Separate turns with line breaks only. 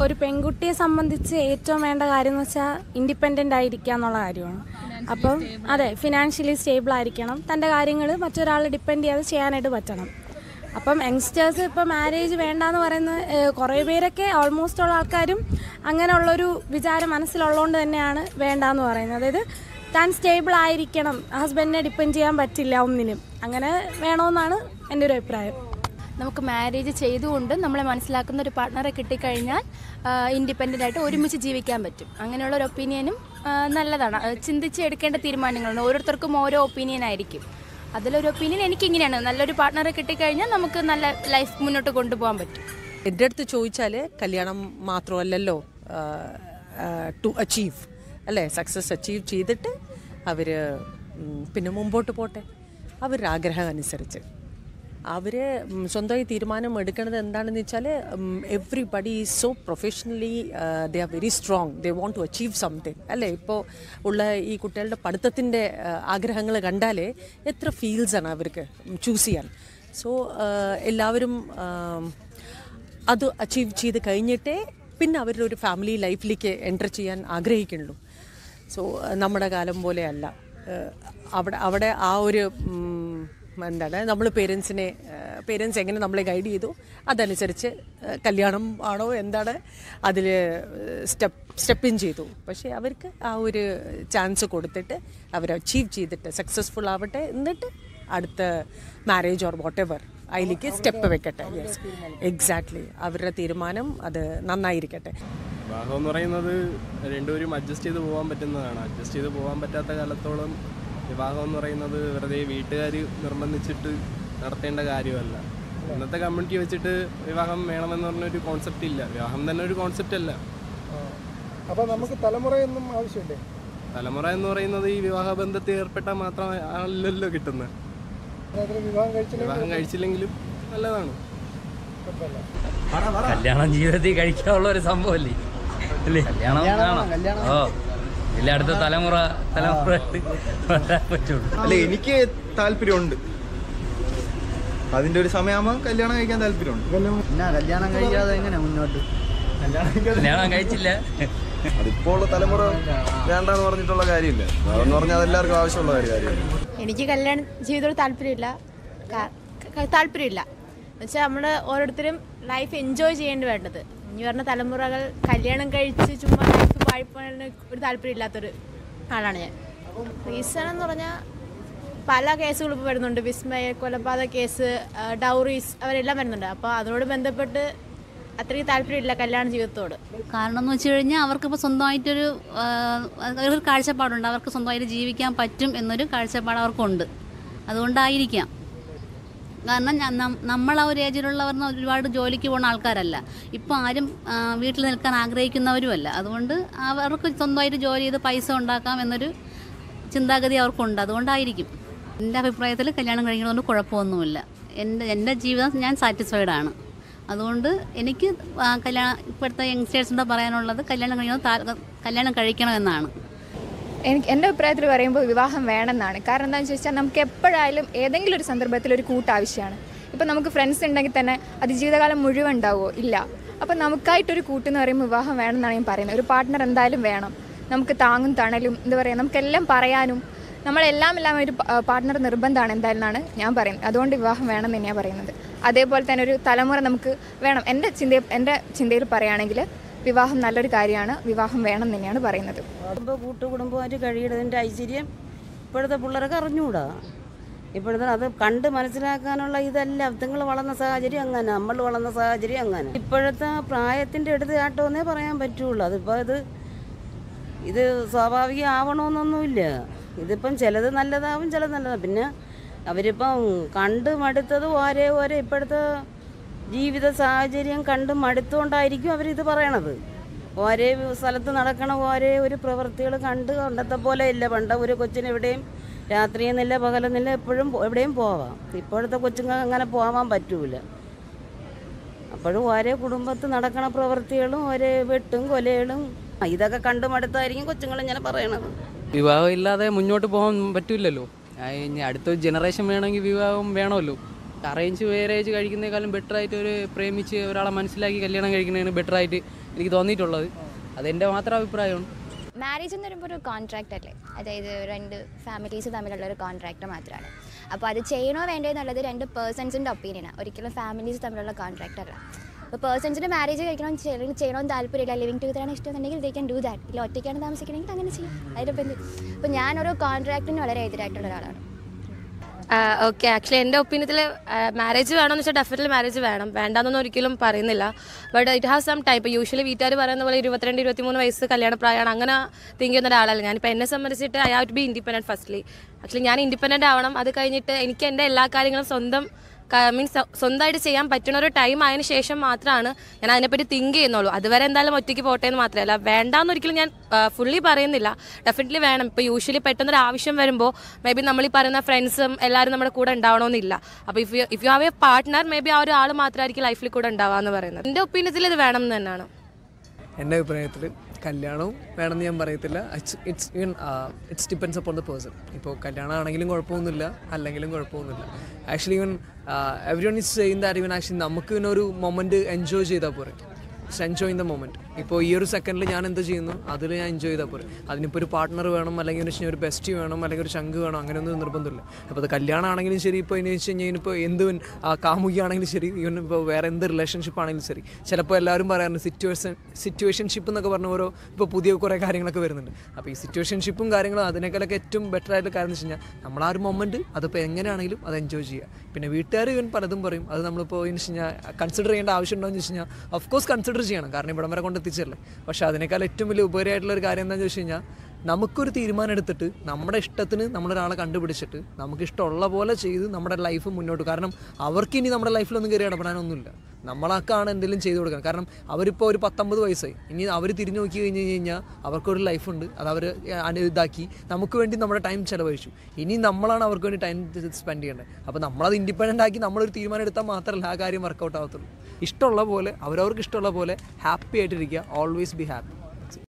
ഒരു പെൺകുട്ടിയെ സംബന്ധിച്ച് ഏറ്റവും വേണ്ട കാര്യം എന്ന് വെച്ചാൽ ഇൻഡിപെൻഡൻ്റ് ആയിരിക്കുക എന്നുള്ള കാര്യമാണ്. അപ്പം അതെ, ഫിനാൻഷ്യലി സ്റ്റേബിൾ ആയിരിക്കണം, തൻ്റെ കാര്യങ്ങൾ മറ്റൊരാളെ ഡിപ്പെൻഡ് ചെയ്യാതെ ചെയ്യാനായിട്ട് പറ്റണം. അപ്പം യങ്സ്റ്റേഴ്സ് ഇപ്പോൾ മാരേജ് വേണ്ടാന്ന് പറയുന്ന കുറേ പേരൊക്കെ ഓൾമോസ്റ്റ് ഉള്ള ആൾക്കാരും അങ്ങനെയുള്ളൊരു വിചാരം മനസ്സിലുള്ളതുകൊണ്ട് തന്നെയാണ് വേണ്ടാന്ന് പറയുന്നത്. അതായത് താൻ സ്റ്റേബിൾ ആയിരിക്കണം, ഹസ്ബൻഡിനെ ഡിപ്പെൻഡ് ചെയ്യാൻ പറ്റില്ല ഒന്നിനും, അങ്ങനെ വേണമെന്നാണ് എൻ്റെ ഒരു അഭിപ്രായം.
നമുക്ക് മാരേജ് ചെയ്തുകൊണ്ട് നമ്മളെ മനസ്സിലാക്കുന്ന ഒരു പാർട്ട്ണറെ കിട്ടിക്കഴിഞ്ഞാൽ ഇൻഡിപെൻഡൻ്റ് ആയിട്ട് ഒരുമിച്ച് ജീവിക്കാൻ പറ്റും. അങ്ങനെയുള്ള ഒരു ഒപ്പീനിയനും നല്ലതാണ്. ചിന്തിച്ച് എടുക്കേണ്ട തീരുമാനങ്ങളാണ്. ഓരോരുത്തർക്കും ഓരോ ഒപ്പീനിയൻ ആയിരിക്കും. അതിലൊരു ഒപ്പീനിയൻ എനിക്കിങ്ങനെയാണ്, നല്ലൊരു പാർട്ട്ണറെ കിട്ടിക്കഴിഞ്ഞാൽ നമുക്ക് നല്ല ലൈഫ് മുന്നോട്ട് കൊണ്ടുപോകാൻ പറ്റും.
എൻ്റെ അടുത്ത് ചോദിച്ചാൽ കല്യാണം മാത്രമല്ലല്ലോ ടു അച്ചീവ് അല്ലേ, സക്സസ് അച്ചീവ് ചെയ്തിട്ട് അവർ പിന്നെ മുമ്പോട്ട് പോട്ടെ, അവരുടെ ആഗ്രഹം അനുസരിച്ച് അവർ സ്വന്തമായി തീരുമാനം എടുക്കുന്നത് എന്താണെന്ന് വെച്ചാൽ everybody is so professionally they are very strong, they want to achieve something അല്ലേ. ഇപ്പോൾ ഉള്ള ഈ കുട്ടികളുടെ പഠിത്തത്തിൻ്റെ ആഗ്രഹങ്ങൾ കണ്ടാൽ എത്ര ഫീൽഡ്സാണ് അവർക്ക് ചൂസ് ചെയ്യാൻ. സോ എല്ലാവരും അത് അച്ചീവ് ചെയ്ത് കഴിഞ്ഞിട്ടേ പിന്നെ അവരുടെ ഒരു ഫാമിലി ലൈഫിലേക്ക് എൻ്റർ ചെയ്യാൻ ആഗ്രഹിക്കുന്നുള്ളൂ. സോ നമ്മുടെ കാലം പോലെയല്ല. അവിടെ ആ ഒരു എന്താണ്, നമ്മൾ പേരൻസ് എങ്ങനെ നമ്മളെ ഗൈഡ് ചെയ്തു അതനുസരിച്ച് കല്യാണം ആണോ എന്താണ് അതിൽ സ്റ്റെപ്പ് ഇൻ ചെയ്തു. പക്ഷേ അവർക്ക് ആ ഒരു ചാൻസ് കൊടുത്തിട്ട് അവർ അച്ചീവ് ചെയ്തിട്ട് സക്സസ്ഫുൾ ആവട്ടെ, എന്നിട്ട് അടുത്ത മാരേജ് ഓർ വാട്ട് എവർ അതിലേക്ക് സ്റ്റെപ്പ് വെക്കട്ടെ. യെസ്, എക്സാക്ട്ലി, അവരുടെ തീരുമാനം അത് നന്നായിരിക്കട്ടെ.
വിവാഹം എന്ന് പറയുന്നത് രണ്ടുപേരും അഡ്ജസ്റ്റ് ചെയ്ത് പോകാൻ പറ്റുന്നതാണ്. അഡ്ജസ്റ്റ് ചെയ്ത് പോകാൻ പറ്റാത്ത കാലത്തോളം വിവാഹം എന്ന് പറയുന്നത് വെറുതെ വീട്ടുകാർ നിർബന്ധിച്ചിട്ട് നടത്തേണ്ട കാര്യമല്ല. ഇന്നത്തെ കമ്മ്യൂണിറ്റി വെച്ചിട്ട് വിവാഹം വേണമെന്ന് പറഞ്ഞൊരു കോൺസെപ്റ്റ് ഇല്ല. വിവാഹം തന്നെ ഒരു കോൺസെപ്റ്റ് അല്ല.
അപ്പോൾ നമുക്ക് തലമുറയൊന്നും ആവശ്യമില്ലേ?
തലമുറ എന്ന് പറയുന്നത് ഈ വിവാഹ ബന്ധത്തിൽ ഏർപ്പെട്ടാൽ മാത്രമല്ലല്ലോ കിട്ടുന്നത്. വിവാഹം കഴിച്ചില്ലെങ്കിലും നല്ലതാണ്.
കല്യാണം ജീവിതത്തിൽ കഴിക്കാനുള്ള ഒരു സംഭവമല്ലേ അല്ലേ? കല്യാണം ഇല്ല, അടുത്ത തലമുറ പറ്റുള്ളൂ.
അല്ല, എനിക്ക് താല്പര്യമുണ്ട്. അതിന്റെ ഒരു സമയമാകുമ്പോൾ കല്യാണം കഴിക്കാൻ താല്പര്യമുണ്ട്.
പിന്നെ കല്യാണം കഴിക്കാതെ എങ്ങനെ മുന്നോട്ട്?
കല്യാണം കഴിച്ചില്ല.
അതിപ്പോൾ ഉള്ള തലമുറ വേണ്ടെന്ന് പറഞ്ഞിട്ടുള്ള കാര്യമില്ല. അതെന്ന് പറഞ്ഞാൽ അതെല്ലാവർക്കും ആവശ്യമുള്ള കാര്യമില്ല.
എനിക്ക് കല്യാണ ജീവിതത്തോട് താല്പര്യമില്ല. എന്നുവെച്ചാൽ നമ്മൾ ഓരോരുത്തരും ലൈഫ് എൻജോയ് ചെയ്യേണ്ടി വേണ്ടത്. ഇനി പറഞ്ഞ തലമുറകൾ കല്യാണം കഴിച്ച് ചുമ്മാ ലൈഫ് വായ്പ ഒരു താല്പര്യമില്ലാത്തൊരു ആളാണ് ഞാൻ. റീസൺ എന്ന് പറഞ്ഞാൽ പല കേസുകളും ഇപ്പോൾ വരുന്നുണ്ട്. വിസ്മയ കൊലപാതക കേസ്, ഡൗറീസ്, അവരെല്ലാം വരുന്നുണ്ട്. അപ്പോൾ അതിനോട് ബന്ധപ്പെട്ട് അത്രയും താല്പര്യമില്ല കല്യാണ ജീവിതത്തോട്.
കാരണം എന്ന് വെച്ച് കഴിഞ്ഞാൽ അവർക്കിപ്പോൾ സ്വന്തമായിട്ടൊരു കാഴ്ചപ്പാടുണ്ട്. അവർക്ക് സ്വന്തമായിട്ട് ജീവിക്കാൻ പറ്റും എന്നൊരു കാഴ്ചപ്പാട് അവർക്കുണ്ട്. അതുകൊണ്ടായിരിക്കാം. കാരണം നമ്മൾ ആ ഒരു ഏജിലുള്ളവർ ഒരുപാട് ജോലിക്ക് പോകുന്ന ആൾക്കാരല്ല. ഇപ്പോൾ ആരും വീട്ടിൽ നിൽക്കാൻ ആഗ്രഹിക്കുന്നവരുമല്ല. അതുകൊണ്ട് അവർക്ക് സ്വന്തമായിട്ട് ജോലി ചെയ്ത് പൈസ ഉണ്ടാക്കാം എന്നൊരു ചിന്താഗതി അവർക്കുണ്ട്. അതുകൊണ്ടായിരിക്കും. എൻ്റെ അഭിപ്രായത്തിൽ കല്യാണം കഴിക്കുന്നതുകൊണ്ട് കുഴപ്പമൊന്നുമില്ല. എൻ്റെ ജീവിതം ഞാൻ സാറ്റിസ്ഫൈഡാണ്. അതുകൊണ്ട് എനിക്ക് ഇപ്പോഴത്തെ യങ്സ്റ്റേഴ്സിനോട് പറയാനുള്ളത് കല്യാണം കഴിക്കണമെന്നാണ്.
എൻ്റെ അഭിപ്രായത്തിൽ പറയുമ്പോൾ വിവാഹം വേണമെന്നാണ്. കാരണം എന്താണെന്ന് ചോദിച്ചാൽ നമുക്ക് എപ്പോഴായാലും ഏതെങ്കിലും ഒരു സന്ദർഭത്തിൽ ഒരു കൂട്ടാവശ്യമാണ്. ഇപ്പോൾ നമുക്ക് ഫ്രണ്ട്സ് ഉണ്ടെങ്കിൽ തന്നെ അത് ജീവിതകാലം മുഴുവൻ ഉണ്ടാവുമോ? ഇല്ല. അപ്പോൾ നമുക്കായിട്ടൊരു കൂട്ടെന്ന് പറയുമ്പോൾ വിവാഹം വേണമെന്നാണ് ഞാൻ പറയുന്നത്. ഒരു പാർട്ട്ണർ എന്തായാലും വേണം. നമുക്ക് താങ്ങും തണലും എന്താ പറയുക, നമുക്കെല്ലാം പറയാനും നമ്മളെല്ലാം ഒരു പാർട്ട്ണർ നിർബന്ധമാണ് എന്തായാലും എന്നാണ് ഞാൻ പറയുന്നത്. അതുകൊണ്ട് വിവാഹം വേണമെന്ന് തന്നെയാണ് പറയുന്നത്. അതേപോലെ തന്നെ ഒരു തലമുറ നമുക്ക് വേണം. എൻ്റെ ചിന്തയിൽ പറയുകയാണെങ്കിൽ വിവാഹം നല്ലൊരു കാര്യമാണ്. വിവാഹം വേണം തന്നെയാണ് പറയുന്നത്.
കൂട്ടുകുടുംബമായിട്ട് കഴിയുന്നതിൻ്റെ ഐശ്വര്യം ഇപ്പോഴത്തെ പിള്ളേർക്ക് അറിഞ്ഞുകൂടാ. ഇപ്പോഴത്തെ അത് കണ്ട് മനസ്സിലാക്കാനുള്ള ഇതല്ല. നിങ്ങൾ വളർന്ന സാഹചര്യം അങ്ങനെ, നമ്മൾ വളർന്ന സാഹചര്യം അങ്ങനെ. ഇപ്പോഴത്തെ പ്രായത്തിൻ്റെ അടുത്ത് ചാട്ടമെന്നേ പറയാൻ പറ്റുള്ളൂ. അതിപ്പോൾ ഇത് സ്വാഭാവികം ആവണമെന്നൊന്നുമില്ല. ഇതിപ്പം ചിലത് നല്ലതാവും, ചിലത് നല്ലതാവും. പിന്നെ അവരിപ്പം കണ്ട് മടുത്തത് ഓരോ ഇപ്പോഴത്തെ ജീവിത സാഹചര്യം കണ്ട് മടുത്തുകൊണ്ടായിരിക്കും അവരിത് പറയണത്. ഓരോ സ്ഥലത്ത് നടക്കണ ഒരു പ്രവൃത്തികൾ കണ്ട് പണ്ടത്തെ പോലെ ഇല്ല. പണ്ട് ഒരു കൊച്ചിന് എവിടെയും രാത്രിയെന്നില്ല പകലെന്നില്ല എപ്പോഴും എവിടെയും പോവാം. ഇപ്പോഴത്തെ കൊച്ചുങ്ങൾക്ക് അങ്ങനെ പോകാൻ പറ്റൂല. അപ്പോഴും ഓരോ കുടുംബത്ത് നടക്കണ പ്രവൃത്തികളും വെട്ടും കൊലകളും ഇതൊക്കെ കണ്ട് മടുത്തായിരിക്കും കൊച്ചുങ്ങളിങ്ങനെ പറയണത്.
വിവാഹം ഇല്ലാതെ മുന്നോട്ട് പോകാൻ പറ്റില്ലല്ലോ. ഇനി അടുത്തൊരു ജനറേഷൻ വേണമെങ്കിൽ വിവാഹം വേണമല്ലോ. അറേഞ്ച് മാരേജ് കഴിക്കുന്നതിനേക്കാളും ബെറ്ററായിട്ട് ഒരു പ്രേമിച്ച് ഒരാളെ മനസ്സിലാക്കി കല്യാണം കഴിക്കുന്നതിന് ബെറ്ററായിട്ട് എനിക്ക് തോന്നിയിട്ടുള്ളത്. അതെൻ്റെ മാത്രം അഭിപ്രായമാണ്.
മാരേജ് എന്ന് പറയുമ്പോൾ ഒരു കോൺട്രാക്റ്റ് അല്ലേ, അതായത് രണ്ട് ഫാമിലീസ് തമ്മിലുള്ള ഒരു കോൺട്രാക്റ്റ് മാത്രമാണ്. അപ്പോൾ അത് ചെയ്യണോ വേണ്ടോ എന്നുള്ളത് രണ്ട് പേഴ്സൺസിൻ്റെ ഒപ്പീനിയനാണ്, ഒരിക്കലും ഫാമിലീസ് തമ്മിലുള്ള കോൺട്രാക്റ്റ് അല്ല. അപ്പോൾ പേഴ്സൺസിൻ്റെ മാരേജ് ചെയ്യണമെന്ന് താല്പര്യമില്ല, ലിവിങ് ടുഗദറാണ് ഇഷ്ടമെന്നുണ്ടെങ്കിൽ ദേ ക്യാൻ ഡു ദാറ്റ്. ഇല്ല ഒറ്റയ്ക്കാണ് താമസിക്കണമെങ്കിൽ അങ്ങനെ ചെയ്യും. അതിലിപ്പോൾ എന്ത്. അപ്പോൾ ഞാനൊരു കോൺട്രാക്റ്റിന് വളരെ എതിരായിട്ടുള്ള ഒരാളാണ്.
ഓക്കെ, ആക്ച്വലി എൻ്റെ ഒപ്പീനിയത്തിൽ മാരേജ് വേണമെന്ന് വെച്ചാൽ ഡെഫിനറ്റ്ലി മാരേജ് വേണം, വേണ്ടാന്നൊന്നും ഒരിക്കലും പറയുന്നില്ല. But it has some time. ഇപ്പോൾ യൂഷ്വലി വീട്ടുകാർ പറയുന്ന പോലെ 22-23 വയസ്സ് കല്യാണ പ്രായമാണ്, അങ്ങനെ തിങ്ക് ചെയ്യുന്ന ഒരാളല്ല. ഞാനിപ്പോൾ എന്നെ സംബന്ധിച്ചിട്ട് I have to be independent firstly. Actually ഞാൻ ഇൻഡിപെൻഡൻ്റ് ആവണം. അത് കഴിഞ്ഞിട്ട് എനിക്ക് എൻ്റെ എല്ലാ കാര്യങ്ങളും സ്വന്തമായിട്ട് ചെയ്യാൻ പറ്റുന്ന ഒരു ടൈം ആയതിനു ശേഷം മാത്രമാണ് ഞാൻ അതിനെപ്പറ്റി തിങ്ക് ചെയ്യുന്നുള്ളൂ. അതുവരെ എന്തായാലും ഒറ്റയ്ക്ക് പോട്ടെ എന്ന് മാത്രമല്ല, വേണ്ടാന്നൊരിക്കലും ഞാൻ ഫുള്ളി പറയുന്നില്ല, ഡെഫിനറ്റ്ലി വേണം. ഇപ്പോൾ യൂഷ്വലി പെട്ടെന്നൊരു ആവശ്യം വരുമ്പോൾ മേ ബി നമ്മൾ ഈ പറയുന്ന ഫ്രണ്ട്സും എല്ലാവരും നമ്മുടെ കൂടെ ഉണ്ടാവണമെന്നില്ല. അപ്പോൾ if you have a partner maybe ആ ഒരു ആൾ മാത്രമായിരിക്കും ലൈഫിൽ കൂടെ ഉണ്ടാവുക പറയുന്നത്. എൻ്റെ ഒപ്പീനിയത്തിൽ ഇത് വേണം എന്ന് തന്നെയാണ്.
എൻ്റെ അഭിപ്രായത്തിൽ കല്യാണവും വേണമെന്ന് ഞാൻ പറയത്തില്ല. It's depends upon the person. ഇപ്പോൾ കല്യാണം ആണെങ്കിലും കുഴപ്പമൊന്നുമില്ല, അല്ലെങ്കിലും കുഴപ്പമൊന്നുമില്ല. Actually everyone is saying that actually നമുക്ക് ഒരു മൊമെൻറ്റ് എൻജോയ് ചെയ്താൽ പോരെ. Enjoy the moment. ഇപ്പോൾ ഈ ഒരു സെക്കൻഡിൽ ഞാൻ എന്ത് ചെയ്യുന്നു അതിൽ ഞാൻ എൻജോയ് ചെയ്താൽ പോരെ. അതിനിപ്പോൾ ഒരു പാർട്ട്ണർ വേണം, അല്ലെങ്കിൽ ഒരു ബെസ്റ്റ് വേണം, അല്ലെങ്കിൽ ഒരു ചങ്ക് വേണം, അങ്ങനെയൊന്നും നിർബന്ധമില്ല. അപ്പോൾ അത് കല്യാണം ആണെങ്കിലും ശരി, ഇപ്പോൾ എന്ന് വെച്ച് കഴിഞ്ഞാൽ ഇപ്പോൾ എന്ത് കാമുകിയാണെങ്കിലും ശരി, ഈവൻ ഇപ്പോൾ വേറെ എന്ത് റിലേഷൻഷിപ്പ് ആണെങ്കിലും ശരി, ചിലപ്പോൾ എല്ലാവരും പറയാറുണ്ട് സിറ്റുവേഷൻഷിപ്പ് എന്നൊക്കെ പറഞ്ഞ ഓരോ ഇപ്പോൾ പുതിയ കുറേ കാര്യങ്ങളൊക്കെ വരുന്നുണ്ട്. അപ്പോൾ ഈ സിറ്റുവേഷൻഷിപ്പും കാര്യങ്ങളും അതിനേക്കാളൊക്കെ ഏറ്റവും ബെറ്റർ ആയിട്ടുള്ള കാര്യം എന്ന് വെച്ച് കഴിഞ്ഞാൽ നമ്മൾ ആ ഒരു മൊമെൻറ്റ് അതിപ്പോൾ എങ്ങനെയാണെങ്കിലും അത് എൻജോയ് ചെയ്യുക. പിന്നെ വീട്ടുകാർ ഇവൻ പലതും പറയും, അത് നമ്മളിപ്പോൾ എന്ന് വെച്ച് കഴിഞ്ഞാൽ കൺസിഡർ ചെയ്യേണ്ട ആവശ്യമുണ്ടോ എന്ന് വെച്ച് കഴിഞ്ഞാൽ ഓഫ് കോഴ്സ് കൺസിഡർ ചെയ്യണം, കാരണം ഇവിടം വരെ കൊണ്ടെത്തിച്ചല്ലേ. പക്ഷേ അതിനേക്കാൾ ഏറ്റവും വലിയ ഉപരിയായിട്ടുള്ളൊരു കാര്യം എന്താണെന്ന് വെച്ച് കഴിഞ്ഞാൽ നമുക്കൊരു തീരുമാനം എടുത്തിട്ട് നമ്മുടെ ഇഷ്ടത്തിന് നമ്മളൊരാളെ കണ്ടുപിടിച്ചിട്ട് നമുക്ക് ഇഷ്ടമുള്ള പോലെ ചെയ്ത് നമ്മുടെ ലൈഫ് മുന്നോട്ട്. കാരണം അവർക്ക് ഇനി നമ്മുടെ ലൈഫിലൊന്നും കയറി ഇടപെടാനൊന്നുമില്ല, നമ്മളൊക്കെയാണ് എന്തെങ്കിലും ചെയ്തു കൊടുക്കണം. കാരണം അവരിപ്പോൾ ഒരു 19 വയസ്സായി, ഇനി അവർ തിരിഞ്ഞു നോക്കി കഴിഞ്ഞ് കഴിഞ്ഞാൽ അവർക്കൊരു ലൈഫുണ്ട്, അത് അവർ ഇതാക്കി നമുക്ക് വേണ്ടി നമ്മുടെ ടൈം ചിലവഴിച്ചു. ഇനി നമ്മളാണ് അവർക്ക് വേണ്ടി ടൈം സ്പെൻഡ് ചെയ്യേണ്ടത്. അപ്പോൾ നമ്മളത് ഇൻഡിപെൻഡൻ്റ് ആക്കി നമ്മളൊരു തീരുമാനം എടുത്താൽ മാത്രമല്ല ആ കാര്യം വർക്കൗട്ട് ആവത്തുള്ളൂ. ഇഷ്ടമുള്ള പോലെ അവരവർക്ക് ഇഷ്ടമുള്ള പോലെ ഹാപ്പി ആയിട്ടിരിക്കുക. Always be happy.